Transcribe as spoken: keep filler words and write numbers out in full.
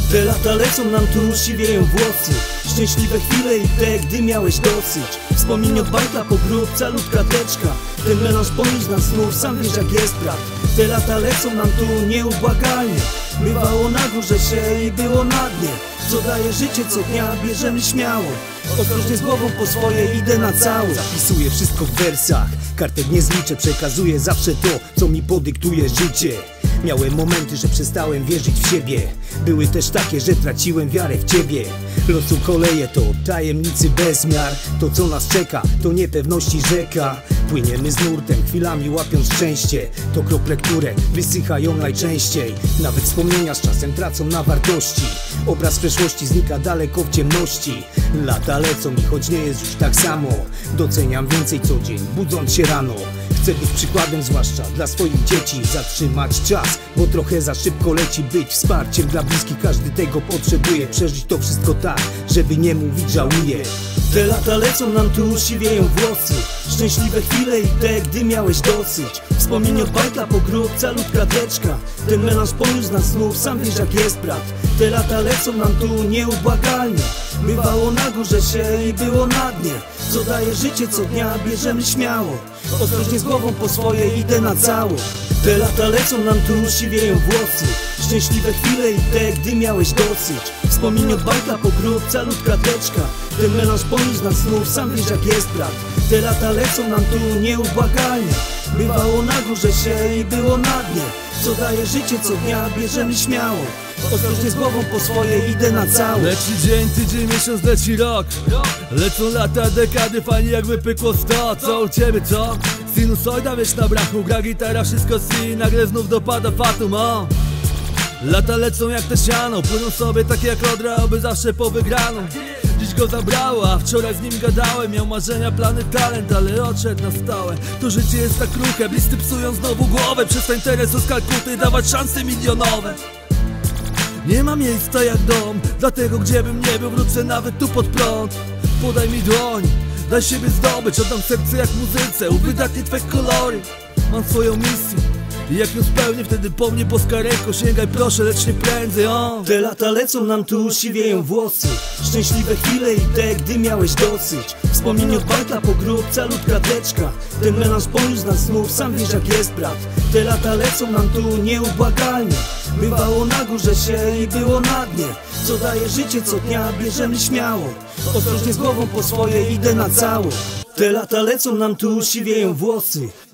Te lata lecą nam tu, siwieją włosy. Szczęśliwe chwile i te, gdy miałeś dosyć. Wspomnień od bajtla po grób, calutka teczka. Ten melanż poniósł nas znów, sam wiesz jak jest brat. Te lata lecą nam tu nieubłagalnie. Bywało na górze się i było na dnie. Co daje życie co dnia, bierzemy śmiało. Ostrożnie z głową po swoje, idę na cały. Zapisuję wszystko w wersach, kartek nie zliczę, przekazuję zawsze to, co mi podyktuje życie. Miałem momenty, że przestałem wierzyć w siebie. Były też takie, że traciłem wiarę w ciebie. Losu koleje to tajemnicy bezmiar. To co nas czeka, to niepewności rzeka. Płyniemy z nurtem, chwilami łapiąc szczęście. To krople, które wysychają najczęściej. Nawet wspomnienia z czasem tracą na wartości. Obraz przeszłości znika daleko w ciemności. Lata lecą i choć nie jest już tak samo, doceniam więcej co dzień, budząc się rano. Chcę być przykładem, zwłaszcza dla swoich dzieci. Zatrzymać czas, bo trochę za szybko leci. Być wsparciem dla bliskich, każdy tego potrzebuje. Przeżyć to wszystko tak, żeby nie mówić żałuję. Te lata lecą nam tu, siwieją włosy. Szczęśliwe chwile i te, gdy miałeś dosyć. Wspomnień od bajtla po grób, calutka teczka. Ten melanż poniósł nas znów, sam wiesz jak jest brat. Te lata lecą nam tu nieubłagalnie. Bywało na górze się i było na dnie. Co daje życie co dnia, bierzemy śmiało. Ostrożnie z głową po swoje, idę na cało. Te lata lecą nam tu, siwieją włosy. Szczęśliwe chwile i te, gdy miałeś dosyć. Wspomnień od bajtla po grób, calutka teczka. Ten melanż poniósł nas znów, sam wiesz jak jest brat. Te lata lecą nam tu nieubłagalnie. Bywało na górze się i było na dnie. Co daje życie co dnia, bierzemy śmiało. Ostrożnie z głową po swoje, idę na cały. Leci dzień, tydzień, miesiąc, leci rok. Lecą lata, dekady, fajnie jakby pykło sto. Co u ciebie, co? Sinusoida, wiesz na brachu, gra gitara, wszystko si. Nagle znów dopada fatum, o. Lata lecą jak te siano, płyną sobie takie jak odra, oby zawsze po wygraną. Dziś go zabrało, a wczoraj z nim gadałem. Miał marzenia, plany, talent, ale odszedł na stałe. To życie jest tak kruche, bliscy psują znowu głowę. Przestań Tereso z Kalkuty dawać szanse milionowe. Nie ma miejsca jak dom, dlatego gdzie bym nie był, wrócę nawet tu pod prąd. Podaj mi dłoń, daj siebie zdobyć, oddam serce jak muzyce, uwydatnię twe kolory. Mam swoją misję i jak ją spełnię, wtedy po mnie boska ręko. Sięgaj proszę, lecz nie prędzej, o. Te lata lecą nam tu, siwieją włosy. Szczęśliwe chwile i te, gdy miałeś dosyć. Wspomnień od bajtla po grób, calutka teczka. Ten melanż poniósł nas znów, sam wiesz jak jest brat. Te lata lecą nam tu nieubłagalnie. Bywało na górze się i było na dnie. Co daje życie co dnia, bierzemy śmiało. Ostrożnie z głową po swoje, idę na cało. Te lata lecą nam tu, siwieją włosy.